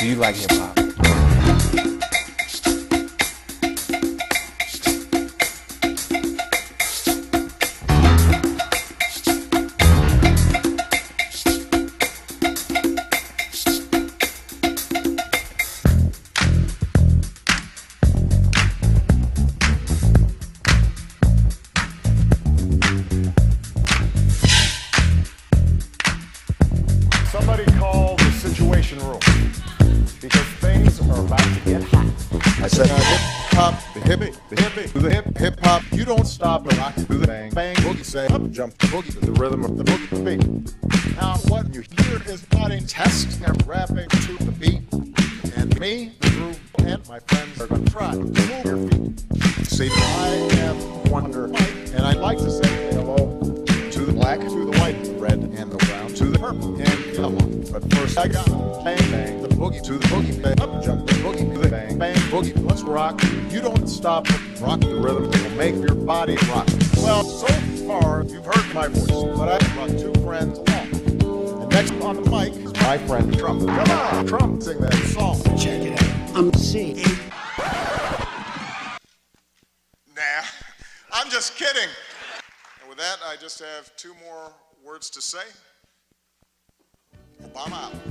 Do you like hip hop? Somebody call the Situation Room because things are about to get hot. I said hip hop, the hippie, to the hip hop. You don't stop the rock to the bang bang boogie. Say up, jump the boogie to the rhythm of the boogie beat. Now what you hear is not a test and rapping to the beat. And me, the groove, and my friends are going to try to move your feet. See, I am Wonder Mike, and I'd like to say hello to the black, to the white, the red, and the brown, to the purple and yellow. But first I got bang bang the boogie to the boogie, bang up, jump the boogie to the bang bang boogie. Let's rock. You don't stop, rock the rhythm. It will make your body rock. Well, so far you've heard my voice, but I've brought two friends along. And next on the mic is my friend Trump. Come on, Trump, sing that song. Check it out. I'm sick. Nah, I'm just kidding. And with that, I just have two more words to say. Obama out.